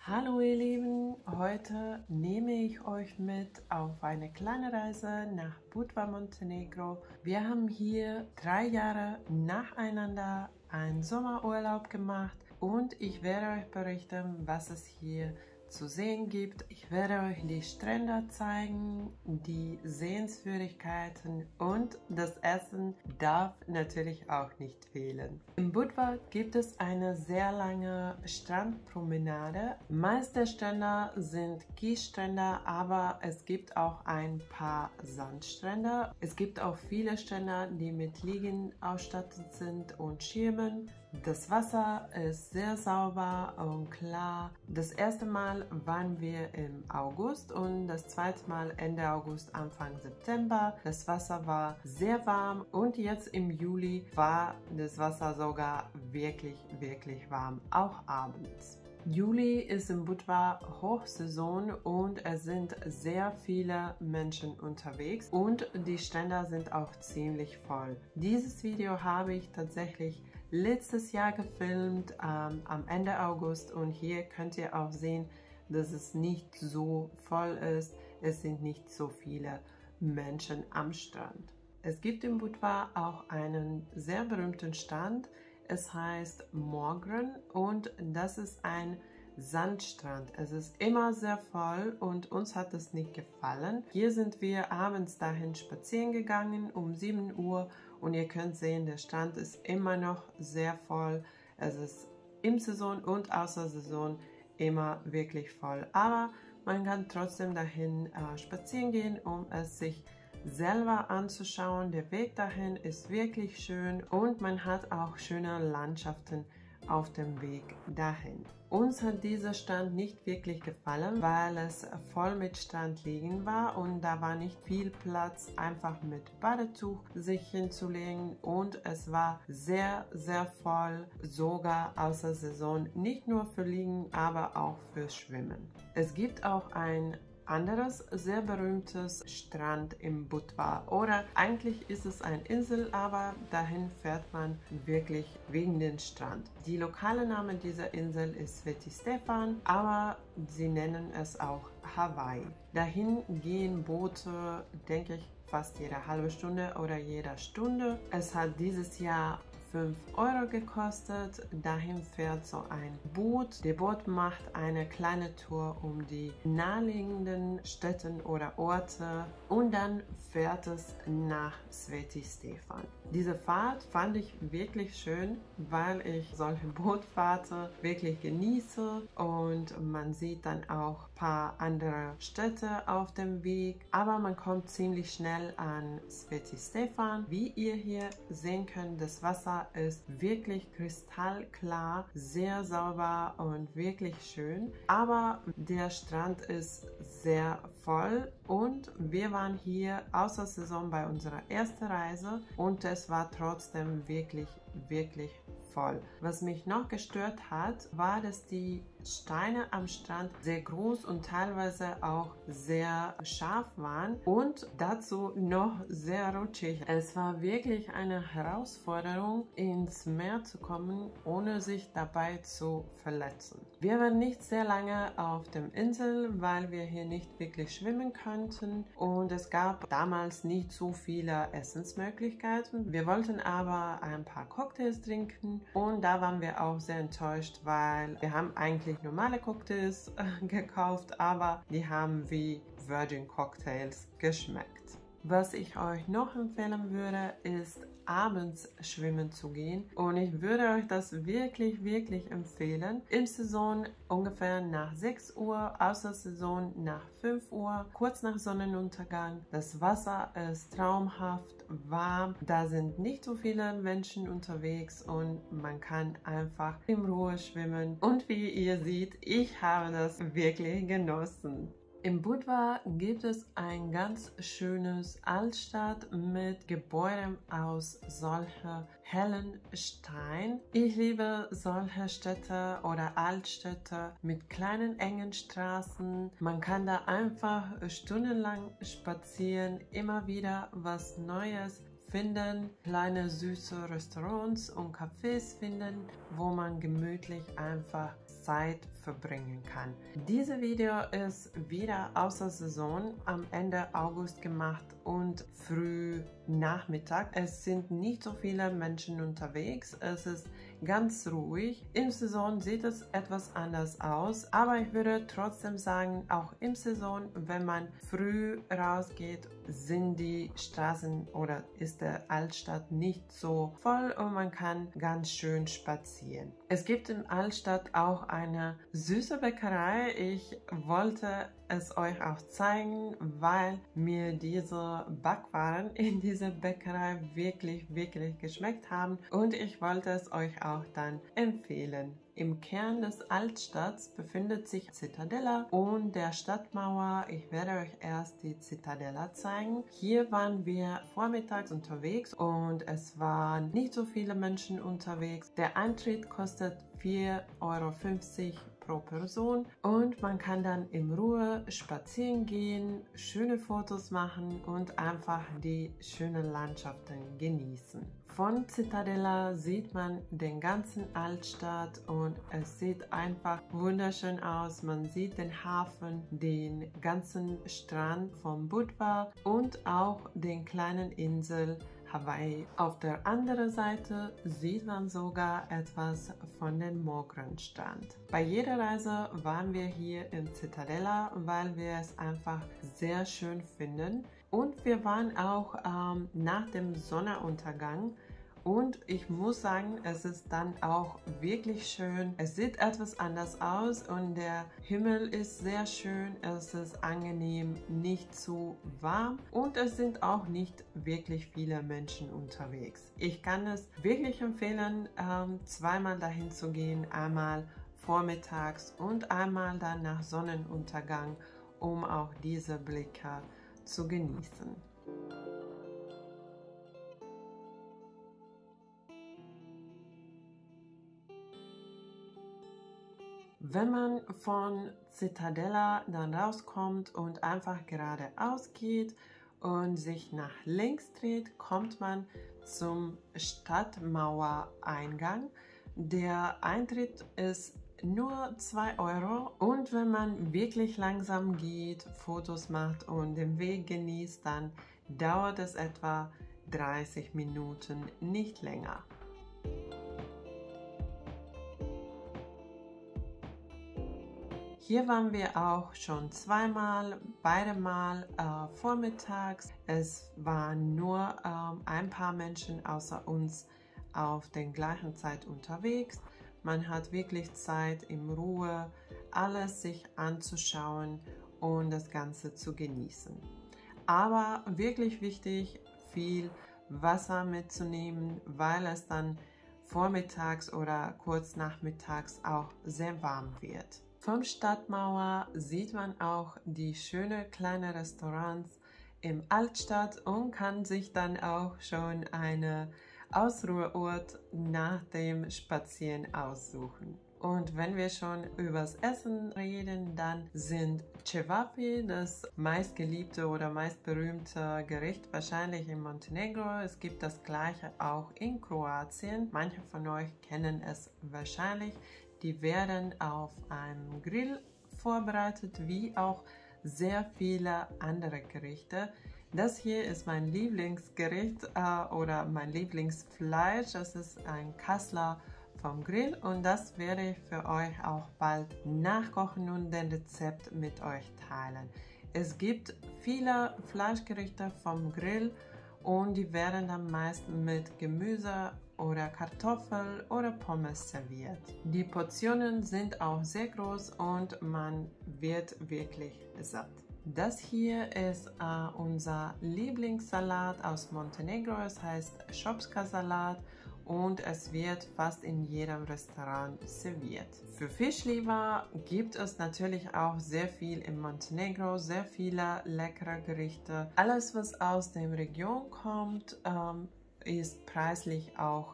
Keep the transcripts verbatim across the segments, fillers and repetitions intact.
Hallo ihr Lieben, heute nehme ich euch mit auf eine kleine Reise nach Budva, Montenegro. Wir haben hier drei Jahre nacheinander einen Sommerurlaub gemacht und ich werde euch berichten, was es hier zu sehen gibt. Ich werde euch die Strände zeigen, die Sehenswürdigkeiten und das Essen darf natürlich auch nicht fehlen. In Budva gibt es eine sehr lange Strandpromenade. Meist der Strände sind Kiesstrände, aber es gibt auch ein paar Sandstrände. Es gibt auch viele Strände, die mit Liegen ausgestattet sind und Schirmen. Das Wasser ist sehr sauber und klar. Das erste Mal waren wir im August und das zweite Mal Ende August, Anfang September. Das Wasser war sehr warm und jetzt im Juli war das Wasser sogar wirklich, wirklich warm, auch abends. Juli ist in Budva Hochsaison und es sind sehr viele Menschen unterwegs und die Strände sind auch ziemlich voll. Dieses Video habe ich tatsächlich letztes Jahr gefilmt, ähm, am Ende August, und hier könnt ihr auch sehen, dass es nicht so voll ist. Es sind nicht so viele Menschen am Strand. Es gibt in Budva auch einen sehr berühmten Strand. Es heißt Morgren und das ist ein Sandstrand. Es ist immer sehr voll und uns hat es nicht gefallen. Hier sind wir abends dahin spazieren gegangen um sieben Uhr und ihr könnt sehen, der Strand ist immer noch sehr voll. Es ist im Saison und außer Saison immer wirklich voll. Aber man kann trotzdem dahin äh, spazieren gehen, um es sich selber anzuschauen. Der Weg dahin ist wirklich schön und man hat auch schöne Landschaften auf dem Weg dahin. Uns hat dieser Strand nicht wirklich gefallen, weil es voll mit Strandliegen war und da war nicht viel Platz, einfach mit Badetuch sich hinzulegen, und es war sehr, sehr voll, sogar außer Saison, nicht nur für Liegen, aber auch für Schwimmen. Es gibt auch ein anderes sehr berühmtes Strand im Budva, oder eigentlich ist es eine Insel, aber dahin fährt man wirklich wegen dem Strand. Die lokale Name dieser Insel ist Sveti Stefan, aber sie nennen es auch Hawaii. Dahin gehen Boote, denke ich, fast jede halbe Stunde oder jede Stunde. Es hat dieses Jahr fünf Euro gekostet. Dahin fährt so ein Boot. Der Boot macht eine kleine Tour um die naheliegenden Städte oder Orte und dann fährt es nach Sveti Stefan. Diese Fahrt fand ich wirklich schön, weil ich solche Bootfahrten wirklich genieße und man sieht dann auch ein paar andere Städte auf dem Weg, aber man kommt ziemlich schnell an Sveti Stefan. Wie ihr hier sehen könnt, das Wasser ist wirklich kristallklar, sehr sauber und wirklich schön, aber der Strand ist sehr voll und wir waren hier außer Saison bei unserer ersten Reise und es war trotzdem wirklich, wirklich voll. Was mich noch gestört hat, war, dass die Steine am Strand sehr groß und teilweise auch sehr scharf waren und dazu noch sehr rutschig. Es war wirklich eine Herausforderung, ins Meer zu kommen, ohne sich dabei zu verletzen. Wir waren nicht sehr lange auf der Insel, weil wir hier nicht wirklich schwimmen konnten und es gab damals nicht so viele Essensmöglichkeiten. Wir wollten aber ein paar Cocktails trinken und da waren wir auch sehr enttäuscht, weil wir haben eigentlich normale Cocktails äh, gekauft, aber die haben wie Virgin Cocktails geschmeckt. Was ich euch noch empfehlen würde, ist abends schwimmen zu gehen und ich würde euch das wirklich, wirklich empfehlen. Im Saison ungefähr nach sechs Uhr, außer Saison nach fünf Uhr, kurz nach Sonnenuntergang. Das Wasser ist traumhaft warm, da sind nicht so viele Menschen unterwegs und man kann einfach in Ruhe schwimmen und wie ihr seht, ich habe das wirklich genossen. In Budva gibt es ein ganz schönes Altstadt mit Gebäuden aus solchen hellen Stein. Ich liebe solche Städte oder Altstädte mit kleinen engen Straßen. Man kann da einfach stundenlang spazieren, immer wieder was Neues finden, kleine süße Restaurants und Cafés finden, wo man gemütlich einfach Zeit verbringen kann. Dieses Video ist wieder außer Saison am Ende August gemacht und früh Nachmittag. Es sind nicht so viele Menschen unterwegs, es ist ganz ruhig. Im Saison sieht es etwas anders aus, aber ich würde trotzdem sagen, auch im Saison, wenn man früh rausgeht, sind die Straßen oder ist der Altstadt nicht so voll und man kann ganz schön spazieren. Es gibt in Altstadt auch eine süße Bäckerei. Ich wollte es euch auch zeigen, weil mir diese Backwaren in dieser Bäckerei wirklich, wirklich geschmeckt haben und ich wollte es euch auch dann empfehlen. Im Kern des Altstadts befindet sich Zitadella und der Stadtmauer. Ich werde euch erst die Zitadella zeigen. Hier waren wir vormittags unterwegs und es waren nicht so viele Menschen unterwegs. Der Eintritt kostet vier Euro fünfzig pro Person und man kann dann in Ruhe spazieren gehen, schöne Fotos machen und einfach die schönen Landschaften genießen. Von Zitadella sieht man den ganzen Altstadt und es sieht einfach wunderschön aus. Man sieht den Hafen, den ganzen Strand von Budva und auch den kleinen Insel Hawaii. Auf der anderen Seite sieht man sogar etwas von dem Mogrenstrand. Bei jeder Reise waren wir hier in Zitadella, weil wir es einfach sehr schön finden. Und wir waren auch ähm, nach dem Sonnenuntergang. Und ich muss sagen, es ist dann auch wirklich schön. Es sieht etwas anders aus und der Himmel ist sehr schön. Es ist angenehm, nicht zu warm und es sind auch nicht wirklich viele Menschen unterwegs. Ich kann es wirklich empfehlen, ähm, zweimal dahin zu gehen. Einmal vormittags und einmal dann nach Sonnenuntergang, um auch diese Blicke zu genießen. Wenn man von Zitadella dann rauskommt und einfach geradeaus geht und sich nach links dreht, kommt man zum Stadtmauereingang. Der Eintritt ist nur zwei Euro und wenn man wirklich langsam geht, Fotos macht und den Weg genießt, dann dauert es etwa dreißig Minuten, nicht länger. Hier waren wir auch schon zweimal, beide Mal äh, vormittags. Es waren nur ähm, ein paar Menschen außer uns auf der gleichen Zeit unterwegs. Man hat wirklich Zeit, in Ruhe alles sich anzuschauen und das Ganze zu genießen. Aber wirklich wichtig, viel Wasser mitzunehmen, weil es dann vormittags oder kurz nachmittags auch sehr warm wird. Vom Stadtmauer sieht man auch die schönen kleinen Restaurants im Altstadt und kann sich dann auch schon einen Ausruheort nach dem Spazieren aussuchen. Und wenn wir schon übers Essen reden, dann sind Cevapi das meistgeliebte oder meistberühmte Gericht wahrscheinlich in Montenegro. Es gibt das gleiche auch in Kroatien. Manche von euch kennen es wahrscheinlich. Die werden auf einem Grill vorbereitet, wie auch sehr viele andere Gerichte. Das hier ist mein Lieblingsgericht äh, oder mein Lieblingsfleisch. Das ist ein Kassler vom Grill und das werde ich für euch auch bald nachkochen und den Rezept mit euch teilen. Es gibt viele Fleischgerichte vom Grill und die werden dann meist mit Gemüse oder Kartoffel oder Pommes serviert. Die Portionen sind auch sehr groß und man wird wirklich satt. Das hier ist äh, unser Lieblingssalat aus Montenegro. Es heißt Shopska-Salat und es wird fast in jedem Restaurant serviert. Für Fischliebhaber gibt es natürlich auch sehr viel in Montenegro, sehr viele leckere Gerichte. Alles, was aus der Region kommt, ähm, ist preislich auch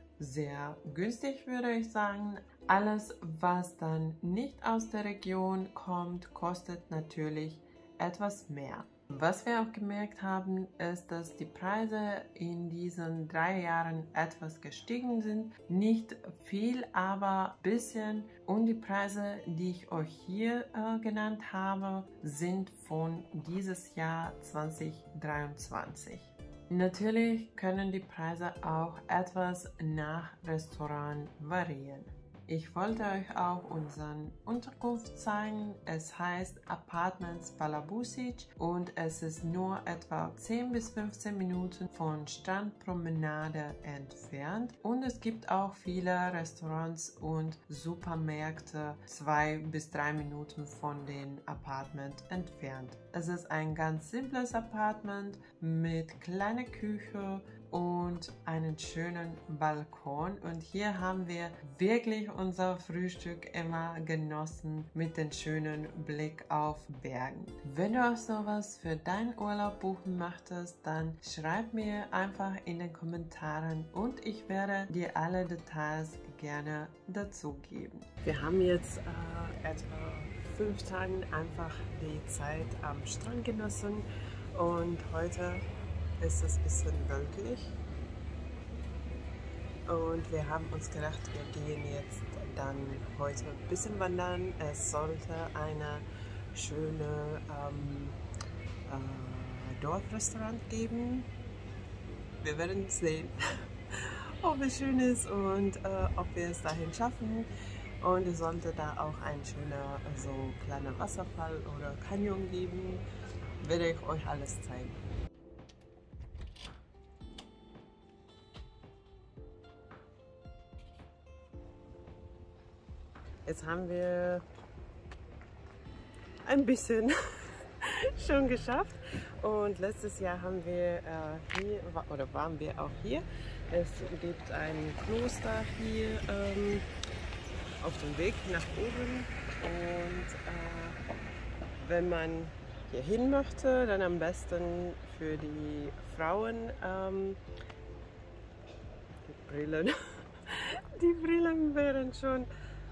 sehr günstig, würde ich sagen. Alles, was dann nicht aus der Region kommt, kostet natürlich etwas mehr. Was wir auch gemerkt haben, ist, dass die Preise in diesen drei Jahren etwas gestiegen sind. Nicht viel, aber ein bisschen. Und die Preise, die ich euch hier äh, genannt habe, sind von dieses Jahr zwanzig dreiundzwanzig. Natürlich können die Preise auch etwas nach Restaurant variieren. Ich wollte euch auch unsere Unterkunft zeigen. Es heißt Apartments Palabusic und es ist nur etwa zehn bis fünfzehn Minuten von Strandpromenade entfernt. Und es gibt auch viele Restaurants und Supermärkte zwei bis drei Minuten von den Apartment entfernt. Es ist ein ganz simples Apartment mit kleiner Küche und einen schönen Balkon, und hier haben wir wirklich unser Frühstück immer genossen mit dem schönen Blick auf Bergen. Wenn du auch sowas für deinen Urlaub buchen möchtest, dann schreib mir einfach in den Kommentaren und ich werde dir alle Details gerne dazu geben. Wir haben jetzt äh, etwa fünf Tage einfach die Zeit am Strand genossen und heute ist es ein bisschen wolkig und wir haben uns gedacht, wir gehen jetzt dann heute ein bisschen wandern. Es sollte eine schöne ähm, äh, Dorfrestaurant geben. Wir werden sehen, ob es schön ist und äh, ob wir es dahin schaffen. Und es sollte da auch ein schöner so kleiner Wasserfall oder Canyon geben. Werde ich euch alles zeigen. Jetzt haben wir ein bisschen schon geschafft und letztes Jahr haben wir äh, hier oder waren wir auch hier. Es gibt ein Kloster hier ähm, auf dem Weg nach oben und äh, wenn man hier hin möchte, dann am besten für die Frauen ähm, die Brillen. Die Brillen wären schon.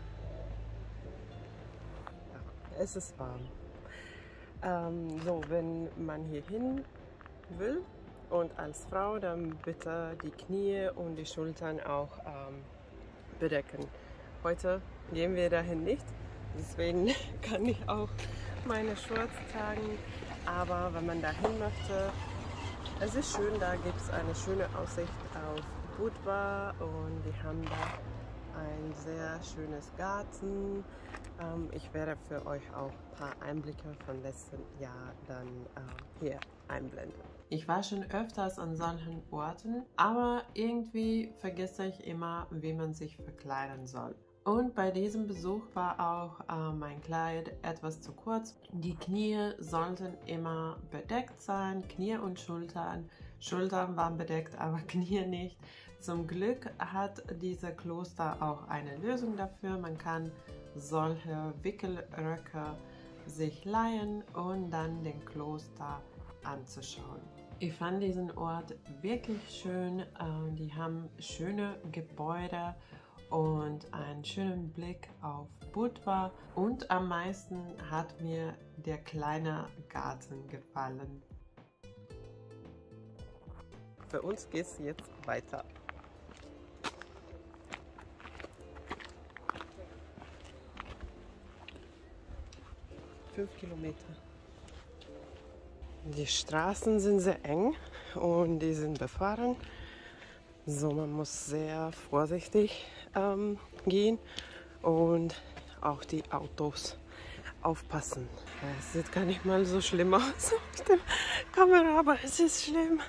Es ist warm. Ähm, so, wenn man hier hin will und als Frau, dann bitte die Knie und die Schultern auch ähm, bedecken. Heute gehen wir dahin nicht, deswegen kann ich auch meine Shorts tragen. Aber wenn man dahin möchte, es ist schön, da gibt es eine schöne Aussicht auf Budva und die haben da ein sehr schönes Garten. Ähm, ich werde für euch auch ein paar Einblicke von letztem Jahr dann äh, hier einblenden. Ich war schon öfters an solchen Orten, aber irgendwie vergesse ich immer, wie man sich verkleiden soll. Und bei diesem Besuch war auch äh, mein Kleid etwas zu kurz. Die Knie sollten immer bedeckt sein, Knie und Schultern. Schultern waren bedeckt, aber Knie nicht. Zum Glück hat dieser Kloster auch eine Lösung dafür. Man kann solche Wickelröcke sich leihen und dann den Kloster anzuschauen. Ich fand diesen Ort wirklich schön. Die haben schöne Gebäude und einen schönen Blick auf Budva und am meisten hat mir der kleine Garten gefallen. Für uns geht es jetzt weiter. Fünf Kilometer. Die Straßen sind sehr eng und die sind befahren. So, man muss sehr vorsichtig ähm, gehen und auch die Autos aufpassen. Es sieht gar nicht mal so schlimm aus auf der Kamera, aber es ist schlimm.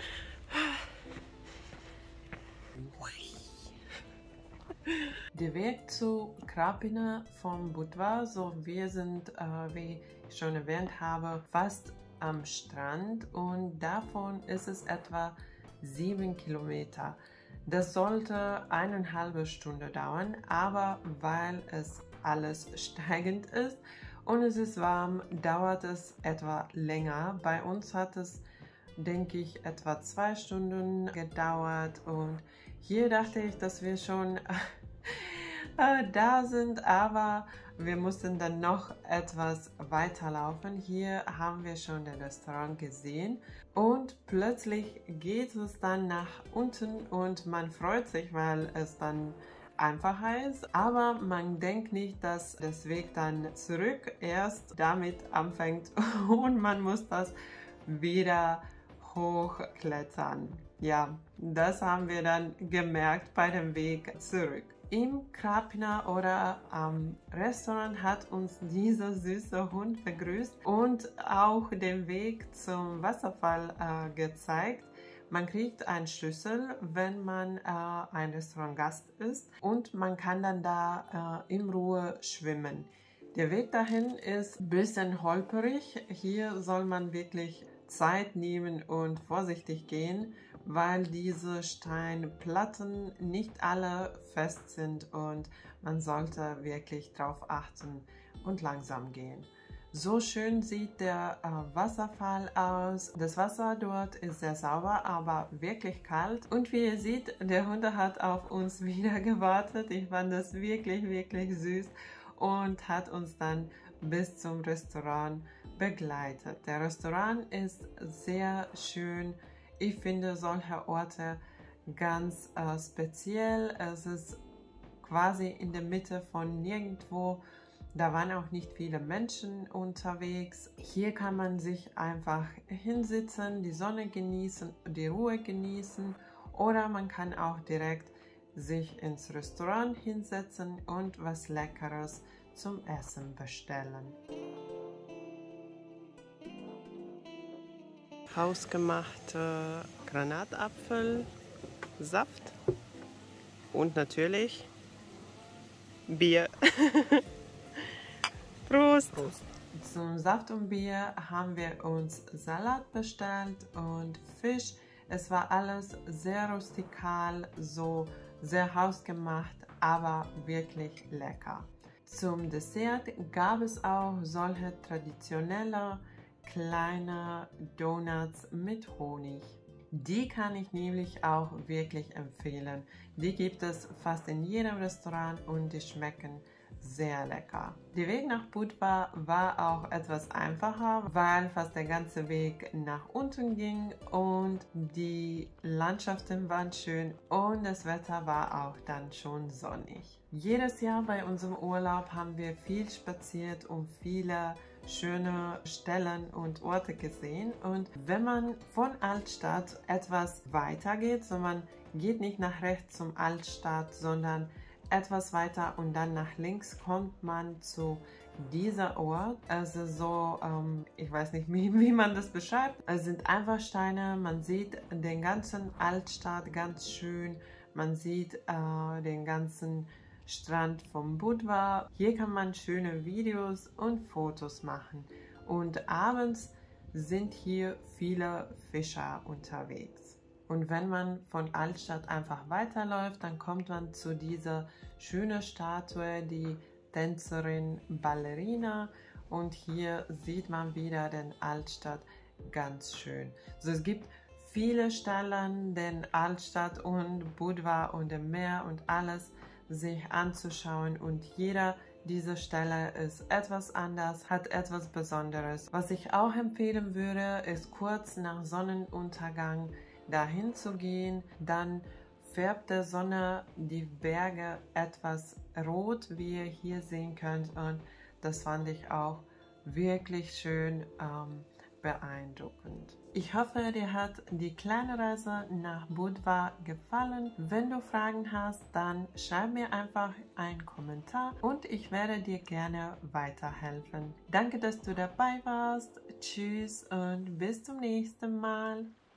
Der Weg zu Krapina von Budva, so wir sind, äh, wie ich schon erwähnt habe, fast am Strand und davon ist es etwa sieben Kilometer. Das sollte eineinhalb Stunden dauern, aber weil es alles steigend ist und es ist warm, dauert es etwa länger. Bei uns hat es, denke ich, etwa zwei Stunden gedauert und hier dachte ich, dass wir schon äh, da sind, aber wir mussten dann noch etwas weiterlaufen. Hier haben wir schon das Restaurant gesehen und plötzlich geht es dann nach unten und man freut sich, weil es dann einfacher ist, aber man denkt nicht, dass der Weg dann zurück erst damit anfängt und man muss das wieder hochklettern. Ja, das haben wir dann gemerkt bei dem Weg zurück. Im Krapina oder am Restaurant hat uns dieser süße Hund begrüßt und auch den Weg zum Wasserfall äh, gezeigt. Man kriegt einen Schlüssel, wenn man äh, ein Restaurantgast ist und man kann dann da äh, in Ruhe schwimmen. Der Weg dahin ist ein bisschen holperig. Hier soll man wirklich Zeit nehmen und vorsichtig gehen, weil diese Steinplatten nicht alle fest sind und man sollte wirklich darauf achten und langsam gehen. So schön sieht der äh, Wasserfall aus. Das Wasser dort ist sehr sauber, aber wirklich kalt. Und wie ihr seht, der Hund hat auf uns wieder gewartet. Ich fand das wirklich, wirklich süß und hat uns dann bis zum Restaurant begleitet. Der Restaurant ist sehr schön. Ich finde solche Orte ganz äh, speziell. Es ist quasi in der Mitte von nirgendwo. Da waren auch nicht viele Menschen unterwegs. Hier kann man sich einfach hinsitzen, die Sonne genießen, die Ruhe genießen oder man kann auch direkt sich ins Restaurant hinsetzen und was Leckeres zum Essen bestellen. Hausgemachte Granatapfelsaft und natürlich Bier. Prost! Prost! Zum Saft und Bier haben wir uns Salat bestellt und Fisch. Es war alles sehr rustikal, so sehr hausgemacht, aber wirklich lecker. Zum Dessert gab es auch solche traditionelle kleine Donuts mit Honig. Die kann ich nämlich auch wirklich empfehlen. Die gibt es fast in jedem Restaurant und die schmecken sehr lecker. Der Weg nach Budva war auch etwas einfacher, weil fast der ganze Weg nach unten ging und die Landschaften waren schön und das Wetter war auch dann schon sonnig. Jedes Jahr bei unserem Urlaub haben wir viel spaziert und viele schöne Stellen und Orte gesehen und wenn man von Altstadt etwas weiter geht, so man geht nicht nach rechts zum Altstadt, sondern etwas weiter und dann nach links kommt man zu dieser Ort. Also so, ähm, ich weiß nicht, wie, wie man das beschreibt. Es sind einfach Steine, man sieht den ganzen Altstadt ganz schön, man sieht äh, den ganzen Strand vom Budva. Hier kann man schöne Videos und Fotos machen und abends sind hier viele Fischer unterwegs. Und wenn man von Altstadt einfach weiterläuft, dann kommt man zu dieser schönen Statue, die Tänzerin Ballerina. Und hier sieht man wieder den Altstadt ganz schön. Also es gibt viele Stellen, den Altstadt und Budva und dem Meer und alles sich anzuschauen. Und jeder dieser Stelle ist etwas anders, hat etwas Besonderes. Was ich auch empfehlen würde, ist kurz nach Sonnenuntergang dahin zu gehen, dann färbt der Sonne die Berge etwas rot, wie ihr hier sehen könnt und das fand ich auch wirklich schön ähm, beeindruckend. Ich hoffe, dir hat die kleine Reise nach Budva gefallen. Wenn du Fragen hast, dann schreib mir einfach einen Kommentar und ich werde dir gerne weiterhelfen. Danke, dass du dabei warst. Tschüss und bis zum nächsten Mal.